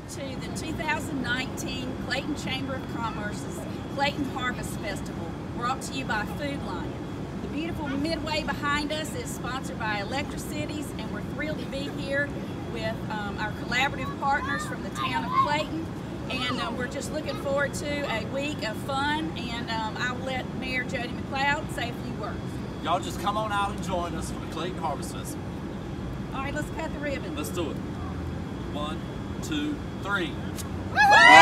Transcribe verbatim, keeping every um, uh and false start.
to the two thousand nineteen Clayton Chamber of Commerce's Clayton Harvest Festival, brought to you by Food Lion. The beautiful midway behind us is sponsored by Electricities, and we're thrilled to be here with um, our collaborative partners from the town of Clayton. And um, we're just looking forward to a week of fun, and um, I'll let Mayor Jody McLeod say a few words. Y'all just come on out and join us for the Clayton Harvest Festival. All right, let's cut the ribbon. Let's do it. One, two, three. Woo-hoo!